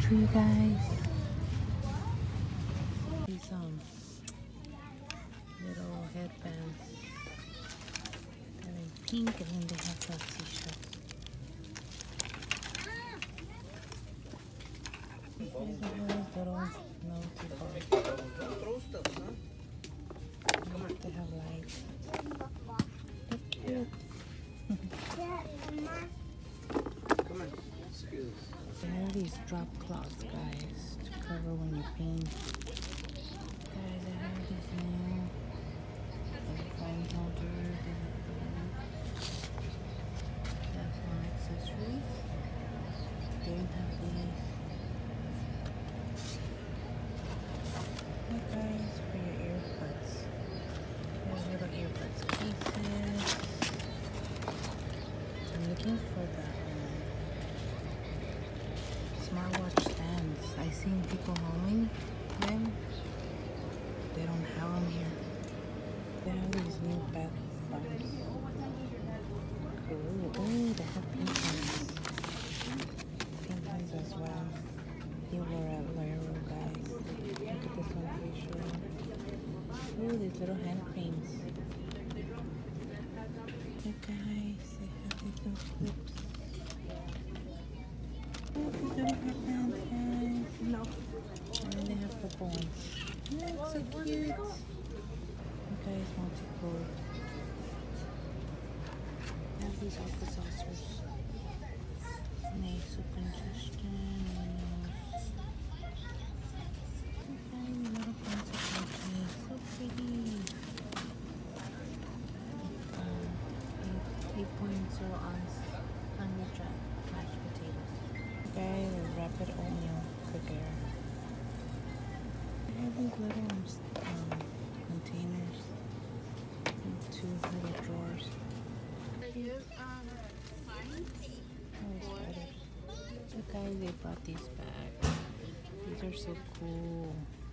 tree, guys. These little headbands. They're in pink, and then they have those t-shirts. These are those little noisy balls. They have lights. They're cute. They have these drop cloths, guys, to cover when you paint. Guys, I have this new phone holder. They have some accessories. They don't have these. Hey guys, for your earbuds. There's little earbuds cases. I'm looking for the smartwatch stands. I seen people hauling them. They don't have them here. They have these new bath bombs. Cool. Oh, they have pink ones. Pink ones as well. They were at Laro, guys. Look at this one facial. Oh, these little hand creams. Hey guys, they have these little clips. Oh, these little headbands, guys. No. And then they have purple ones. Oh, it's so cute. You guys want to go. They have these aqua saucers. Nasal congestion. Okay, little pencil pouches. So pretty. 8.0 ounce underdried mashed potatoes. Okay, the rapid oatmeal cooker. I have these little containers and 2 little drawers. Oh, spiders. So guys, they brought these back. These are so cool.